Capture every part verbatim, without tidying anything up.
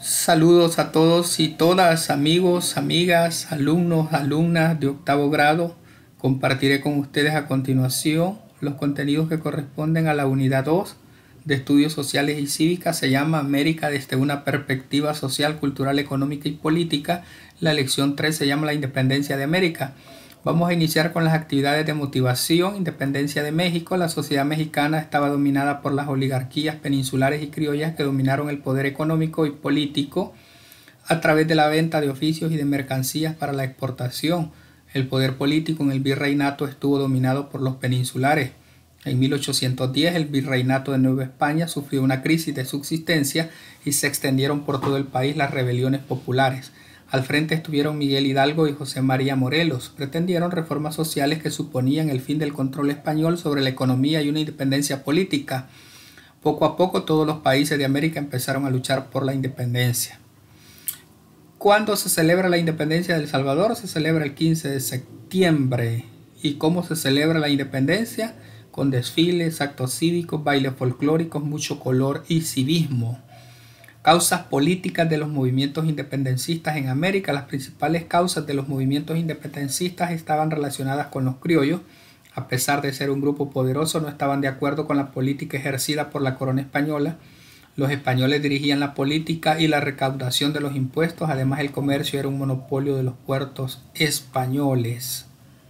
Saludos a todos y todas, amigos, amigas, alumnos, alumnas de octavo grado. Compartiré con ustedes a continuación los contenidos que corresponden a la unidad dos de Estudios Sociales y Cívicas. Se llama América desde una perspectiva social, cultural, económica y política. La lección tres se llama La Independencia de América. Vamos a iniciar con las actividades de motivación. Independencia de México. La sociedad mexicana estaba dominada por las oligarquías peninsulares y criollas que dominaron el poder económico y político a través de la venta de oficios y de mercancías para la exportación. El poder político en el virreinato estuvo dominado por los peninsulares. En mil ochocientos diez el virreinato de Nueva España sufrió una crisis de subsistencia y se extendieron por todo el país las rebeliones populares. Al frente estuvieron Miguel Hidalgo y José María Morelos. Pretendieron reformas sociales que suponían el fin del control español sobre la economía y una independencia política. Poco a poco todos los países de América empezaron a luchar por la independencia. ¿Cuándo se celebra la independencia de El Salvador? Se celebra el quince de septiembre. ¿Y cómo se celebra la independencia? Con desfiles, actos cívicos, bailes folclóricos, mucho color y civismo. Causas políticas de los movimientos independencistas en América. Las principales causas de los movimientos independencistas estaban relacionadas con los criollos. A pesar de ser un grupo poderoso, no estaban de acuerdo con la política ejercida por la corona española. Los españoles dirigían la política y la recaudación de los impuestos. Además, el comercio era un monopolio de los puertos españoles.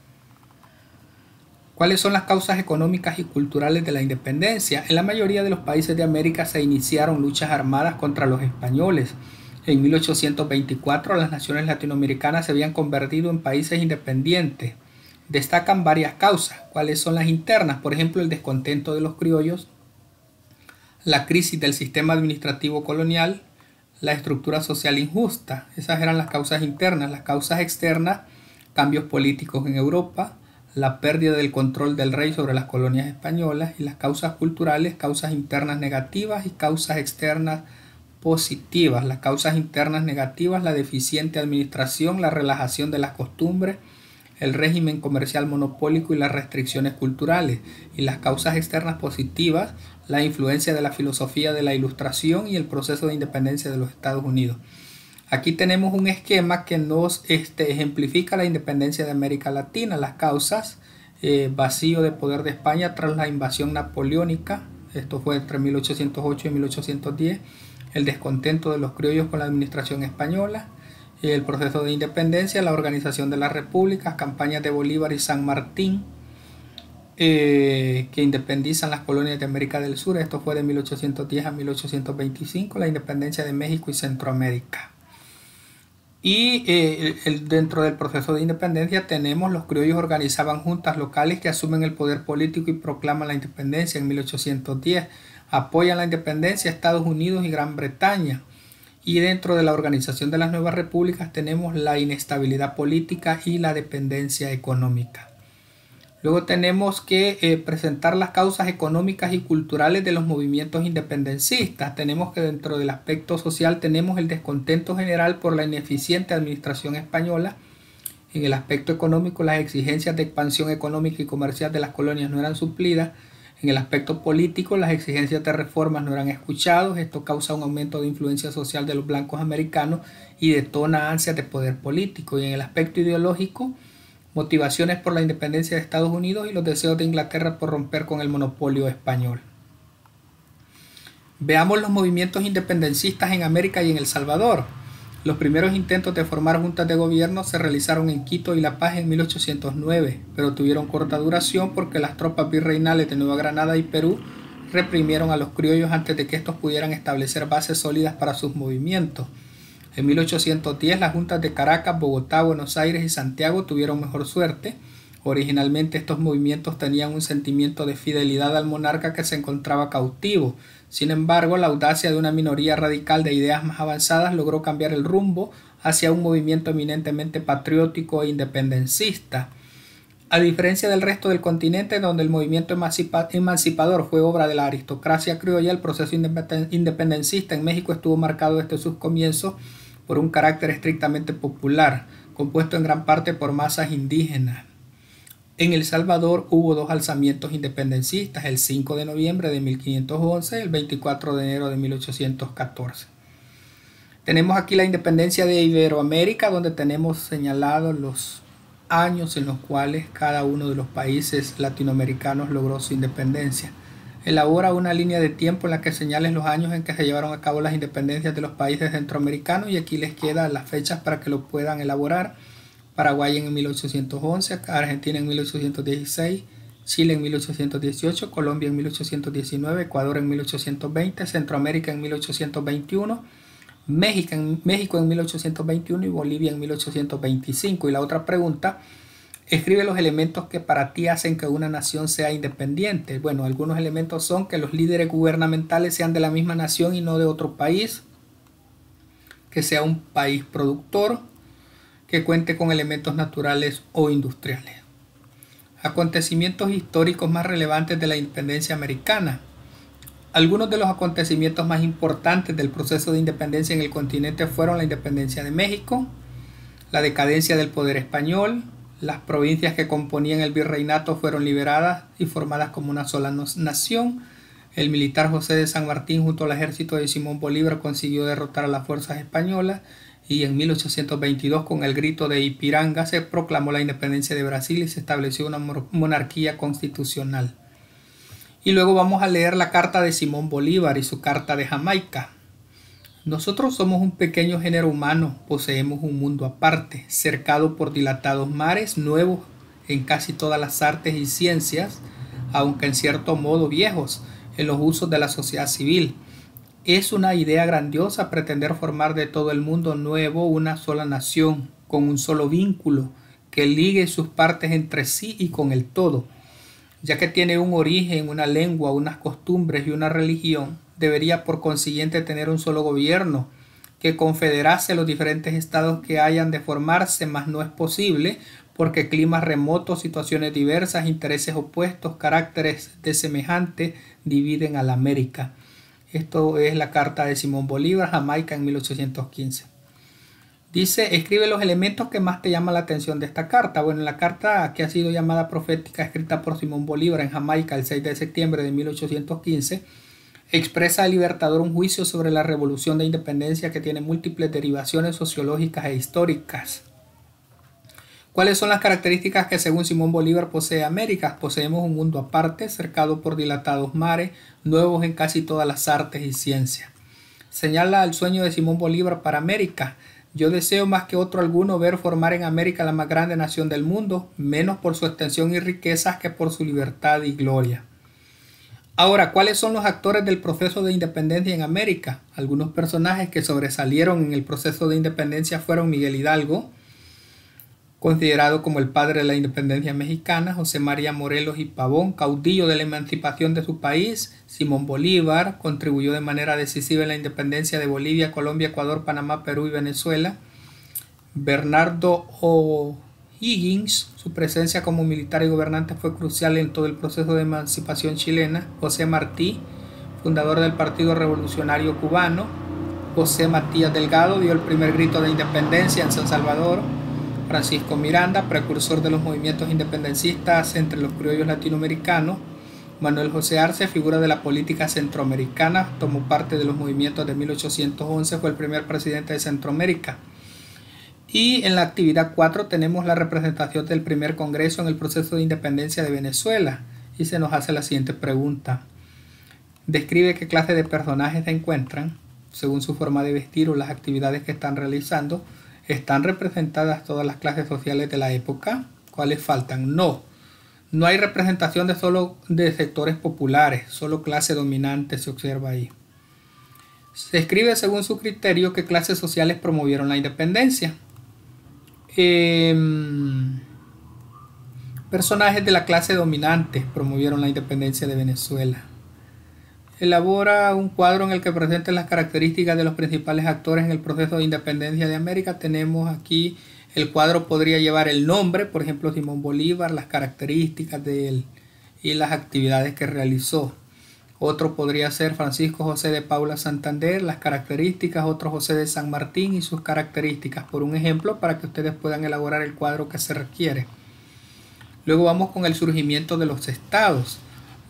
¿Cuáles son las causas económicas y culturales de la independencia? En la mayoría de los países de América se iniciaron luchas armadas contra los españoles. En mil ochocientos veinticuatro las naciones latinoamericanas se habían convertido en países independientes. Destacan varias causas. ¿Cuáles son las internas? Por ejemplo, el descontento de los criollos, la crisis del sistema administrativo colonial, la estructura social injusta. Esas eran las causas internas. Las causas externas, cambios políticos en Europa, la pérdida del control del rey sobre las colonias españolas, y las causas culturales, causas internas negativas y causas externas positivas. Las causas internas negativas, la deficiente administración, la relajación de las costumbres, el régimen comercial monopólico y las restricciones culturales. Y las causas externas positivas, la influencia de la filosofía de la Ilustración y el proceso de independencia de los Estados Unidos. Aquí tenemos un esquema que nos este, ejemplifica la independencia de América Latina. Las causas, eh, vacío de poder de España tras la invasión napoleónica, esto fue entre mil ochocientos ocho y mil ochocientos diez, el descontento de los criollos con la administración española, el proceso de independencia, la organización de las repúblicas, campañas de Bolívar y San Martín, eh, que independizan las colonias de América del Sur, esto fue de mil ochocientos diez a mil ochocientos veinticinco, la independencia de México y Centroamérica. Y eh, el, dentro del proceso de independencia tenemos los criollos organizaban juntas locales que asumen el poder político y proclaman la independencia en mil ochocientos diez. Apoyan la independencia Estados Unidos y Gran Bretaña. Y dentro de la organización de las nuevas repúblicas tenemos la inestabilidad política y la dependencia económica. Luego tenemos que eh, presentar las causas económicas y culturales de los movimientos independencistas. Tenemos que dentro del aspecto social tenemos el descontento general por la ineficiente administración española. En el aspecto económico, las exigencias de expansión económica y comercial de las colonias no eran suplidas. En el aspecto político, las exigencias de reformas no eran escuchadas. Esto causa un aumento de influencia social de los blancos americanos y detona ansias de poder político. Y en el aspecto ideológico, motivaciones por la independencia de Estados Unidos y los deseos de Inglaterra por romper con el monopolio español. Veamos los movimientos independencistas en América y en El Salvador. Los primeros intentos de formar juntas de gobierno se realizaron en Quito y La Paz en mil ochocientos nueve, pero tuvieron corta duración porque las tropas virreinales de Nueva Granada y Perú reprimieron a los criollos antes de que estos pudieran establecer bases sólidas para sus movimientos. En mil ochocientos diez las juntas de Caracas, Bogotá, Buenos Aires y Santiago tuvieron mejor suerte. Originalmente estos movimientos tenían un sentimiento de fidelidad al monarca que se encontraba cautivo. Sin embargo, la audacia de una minoría radical de ideas más avanzadas logró cambiar el rumbo hacia un movimiento eminentemente patriótico e independencista. A diferencia del resto del continente, donde el movimiento emancipa- emancipador fue obra de la aristocracia criolla, el proceso independencista en México estuvo marcado desde sus comienzos por un carácter estrictamente popular, compuesto en gran parte por masas indígenas. En El Salvador hubo dos alzamientos independencistas, el cinco de noviembre de mil quinientos once y el veinticuatro de enero de mil ochocientos catorce. Tenemos aquí la independencia de Iberoamérica, donde tenemos señalados los años en los cuales cada uno de los países latinoamericanos logró su independencia. Elabora una línea de tiempo en la que señales los años en que se llevaron a cabo las independencias de los países centroamericanos, y aquí les quedan las fechas para que lo puedan elaborar. Paraguay en mil ochocientos once, Argentina en mil ochocientos dieciséis, Chile en mil ochocientos dieciocho, Colombia en mil ochocientos diecinueve, Ecuador en mil ochocientos veinte, Centroamérica en mil ochocientos veintiuno, México en, México en mil ochocientos veintiuno y Bolivia en mil ochocientos veinticinco. Y la otra pregunta: escribe los elementos que para ti hacen que una nación sea independiente. Bueno, algunos elementos son que los líderes gubernamentales sean de la misma nación y no de otro país, que sea un país productor, que cuente con elementos naturales o industriales. Acontecimientos históricos más relevantes de la independencia americana. Algunos de los acontecimientos más importantes del proceso de independencia en el continente fueron la independencia de México, la decadencia del poder español, las provincias que componían el virreinato fueron liberadas y formadas como una sola nación. El militar José de San Martín junto al ejército de Simón Bolívar consiguió derrotar a las fuerzas españolas, y en mil ochocientos veintidós, con el grito de Ipiranga, se proclamó la independencia de Brasil y se estableció una monarquía constitucional. Y luego vamos a leer la carta de Simón Bolívar y su carta de Jamaica. Nosotros somos un pequeño género humano, poseemos un mundo aparte, cercado por dilatados mares, nuevos en casi todas las artes y ciencias, aunque en cierto modo viejos en los usos de la sociedad civil. Es una idea grandiosa pretender formar de todo el mundo nuevo una sola nación, con un solo vínculo, que ligue sus partes entre sí y con el todo. Ya que tiene un origen, una lengua, unas costumbres y una religión, debería por consiguiente tener un solo gobierno, que confederase los diferentes estados que hayan de formarse, mas no es posible, porque climas remotos, situaciones diversas, intereses opuestos, caracteres desemejantes dividen a la América. Esto es la carta de Simón Bolívar, Jamaica, en mil ochocientos quince. Dice: escribe los elementos que más te llaman la atención de esta carta. Bueno, en la carta que ha sido llamada profética, escrita por Simón Bolívar en Jamaica el seis de septiembre de mil ochocientos quince, expresa al Libertador un juicio sobre la revolución de independencia que tiene múltiples derivaciones sociológicas e históricas. ¿Cuáles son las características que según Simón Bolívar posee América? Poseemos un mundo aparte, cercado por dilatados mares, nuevos en casi todas las artes y ciencias. Señala el sueño de Simón Bolívar para América. Yo deseo más que otro alguno ver formar en América la más grande nación del mundo, menos por su extensión y riquezas que por su libertad y gloria. Ahora, ¿cuáles son los actores del proceso de independencia en América? Algunos personajes que sobresalieron en el proceso de independencia fueron Miguel Hidalgo, considerado como el padre de la independencia mexicana; José María Morelos y Pavón, caudillo de la emancipación de su país; Simón Bolívar, contribuyó de manera decisiva en la independencia de Bolivia, Colombia, Ecuador, Panamá, Perú y Venezuela; Bernardo O'Higgins, su presencia como militar y gobernante fue crucial en todo el proceso de emancipación chilena; José Martí, fundador del Partido Revolucionario Cubano; José Matías Delgado dio el primer grito de independencia en San Salvador; Francisco Miranda, precursor de los movimientos independencistas entre los criollos latinoamericanos; Manuel José Arce, figura de la política centroamericana, tomó parte de los movimientos de mil ochocientos once, fue el primer presidente de Centroamérica. Y en la actividad cuatro tenemos la representación del primer congreso en el proceso de independencia de Venezuela, y se nos hace la siguiente pregunta: describe qué clase de personajes se encuentran, según su forma de vestir o las actividades que están realizando. ¿Están representadas todas las clases sociales de la época? ¿Cuáles faltan? No. No hay representación de solo de sectores populares, solo clase dominante se observa ahí. Se escribe según su criterio qué clases sociales promovieron la independencia. Eh, personajes de la clase dominante promovieron la independencia de Venezuela. Elabora un cuadro en el que presenten las características de los principales actores en el proceso de independencia de América. Tenemos aquí, el cuadro podría llevar el nombre, por ejemplo, Simón Bolívar, las características de él y las actividades que realizó. Otro podría ser Francisco José de Paula Santander, las características; otro José de San Martín y sus características, por un ejemplo, para que ustedes puedan elaborar el cuadro que se requiere. Luego vamos con el surgimiento de los estados.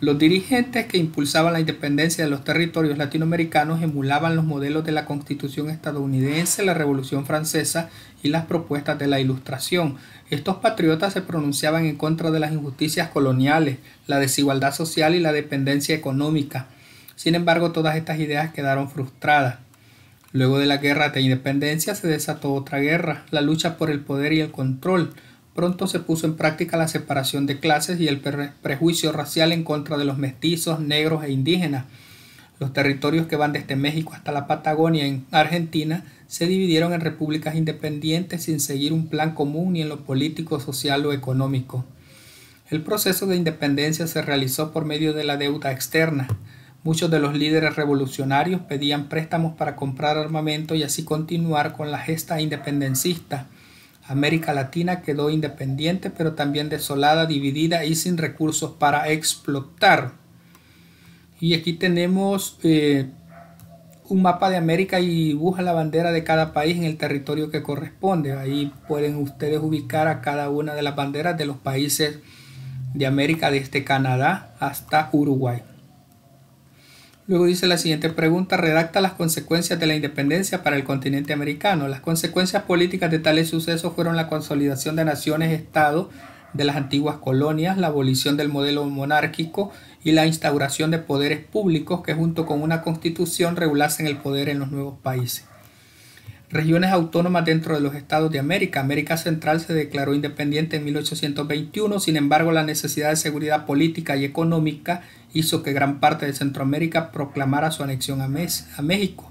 Los dirigentes que impulsaban la independencia de los territorios latinoamericanos emulaban los modelos de la Constitución estadounidense, la Revolución Francesa y las propuestas de la Ilustración. Estos patriotas se pronunciaban en contra de las injusticias coloniales, la desigualdad social y la dependencia económica. Sin embargo, todas estas ideas quedaron frustradas. Luego de la guerra de independencia se desató otra guerra, la lucha por el poder y el control. Pronto se puso en práctica la separación de clases y el prejuicio racial en contra de los mestizos, negros e indígenas. Los territorios que van desde México hasta la Patagonia en Argentina se dividieron en repúblicas independientes sin seguir un plan común ni en lo político, social o económico. El proceso de independencia se realizó por medio de la deuda externa. Muchos de los líderes revolucionarios pedían préstamos para comprar armamento y así continuar con la gesta independencista. América Latina quedó independiente, pero también desolada, dividida y sin recursos para explotar. Y aquí tenemos eh, un mapa de América y dibuja la bandera de cada país en el territorio que corresponde. Ahí pueden ustedes ubicar a cada una de las banderas de los países de América, desde Canadá hasta Uruguay. Luego dice la siguiente pregunta: redacta las consecuencias de la independencia para el continente americano. Las consecuencias políticas de tales sucesos fueron la consolidación de naciones-estado de las antiguas colonias, la abolición del modelo monárquico y la instauración de poderes públicos que junto con una constitución regulasen el poder en los nuevos países. Regiones autónomas dentro de los estados de América. América Central se declaró independiente en mil ochocientos veintiuno, sin embargo la necesidad de seguridad política y económica hizo que gran parte de Centroamérica proclamara su anexión a, a México.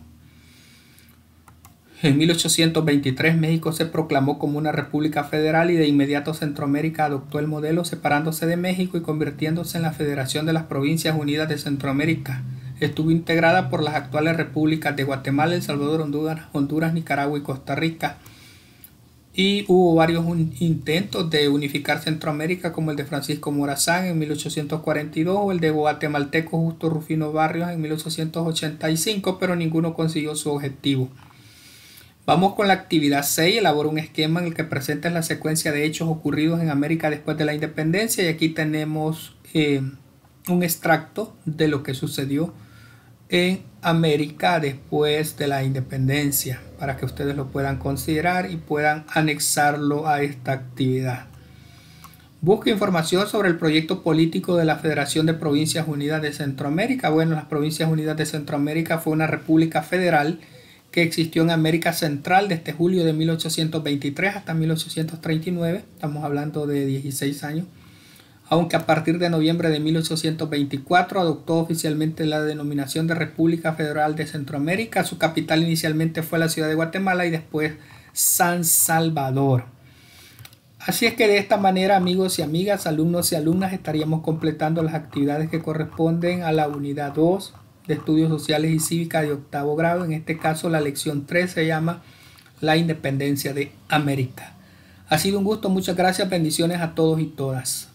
En mil ochocientos veintitrés México se proclamó como una república federal y de inmediato Centroamérica adoptó el modelo, separándose de México y convirtiéndose en la Federación de las Provincias Unidas de Centroamérica. Estuvo integrada por las actuales repúblicas de Guatemala, El Salvador, Honduras, Honduras, Nicaragua y Costa Rica. Y hubo varios intentos de unificar Centroamérica, como el de Francisco Morazán en mil ochocientos cuarenta y dos o el de guatemalteco Justo Rufino Barrios en mil ochocientos ochenta y cinco, pero ninguno consiguió su objetivo. Vamos con la actividad seis. Elabora un esquema en el que presenta la secuencia de hechos ocurridos en América después de la independencia, y aquí tenemos eh, un extracto de lo que sucedió en América después de la independencia, para que ustedes lo puedan considerar y puedan anexarlo a esta actividad. Busca información sobre el proyecto político de la Federación de Provincias Unidas de Centroamérica. Bueno, las Provincias Unidas de Centroamérica fue una república federal que existió en América Central desde julio de mil ochocientos veintitrés hasta mil ochocientos treinta y nueve. Estamos hablando de dieciséis años. Aunque a partir de noviembre de mil ochocientos veinticuatro adoptó oficialmente la denominación de República Federal de Centroamérica. Su capital inicialmente fue la ciudad de Guatemala y después San Salvador. Así es que de esta manera, amigos y amigas, alumnos y alumnas, estaríamos completando las actividades que corresponden a la unidad dos de Estudios Sociales y Cívica de octavo grado. En este caso la lección tres se llama La Independencia de América. Ha sido un gusto, muchas gracias, bendiciones a todos y todas.